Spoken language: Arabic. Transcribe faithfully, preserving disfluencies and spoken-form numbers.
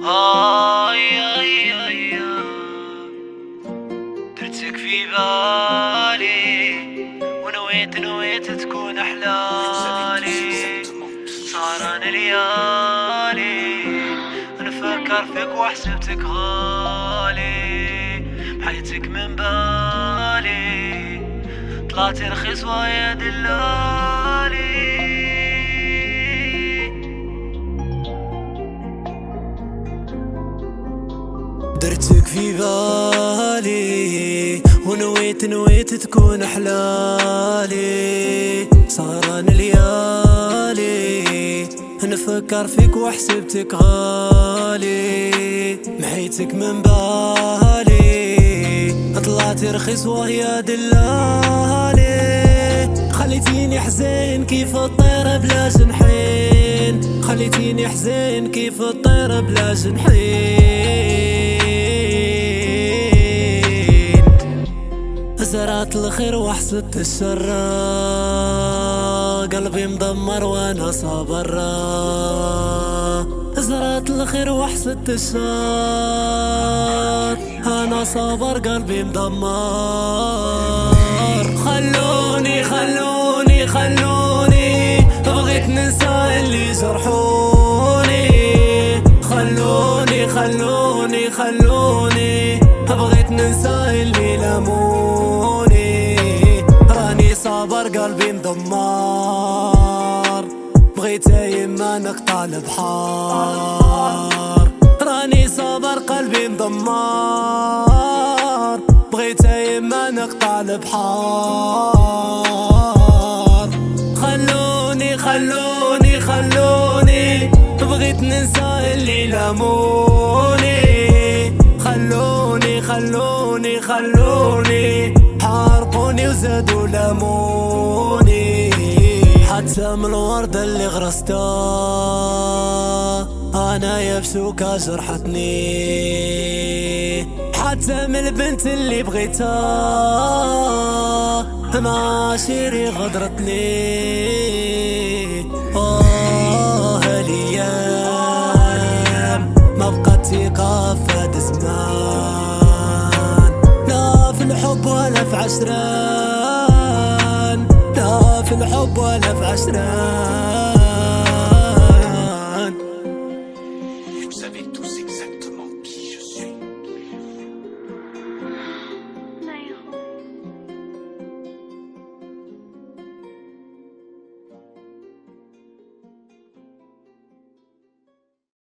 هاي هاي هاي درتك في بالي ونويت نويت تكون أحلالي. صار أنا ليالي نفكر فيك وحسبتك غالي، بحياتك من بالي طلعتي رخيص ويا دلالي. درتك في بالي ونويت نويت تكون أحلالي. صار أنا ليالي نفكر فيك وحسبتك غالي، محيتك من بالي طلعتي رخيص وهي دلالي. خليتيني حزين كيف الطير بلا جنحين، خليتيني حزين كيف الطير بلا جنحين. زرعت الخير وحصدت الشر، قلبي مدمر وانا صابر. زرعت الخير وحصدت الشر، انا صابر قلبي مدمر. خلوني خلوني خلوني بغيت ننسى اللي جرحوني. خلوني خلوني خلوني بغيت ننسى اللي لموني. راني صابر قلبي مدمر، بغيت يما نقطع البحر. راني صابر قلبي مدمر، بغيت يما نقطع البحر. خلوني خلوني خلوني بغيت ننسى اللي لموني. خلوني خلوني خلوني حارقوني وزادوا لموني. حتى من الوردة اللي غرستها انا يا بسوكة جرحتني. حتى من البنت اللي بغيتها معاشري غدرتني. آه هالأيام ما بقات ثقة في هاد الزمان، لا في الحب ولا في عشران، لا في الحب ولا في عشران.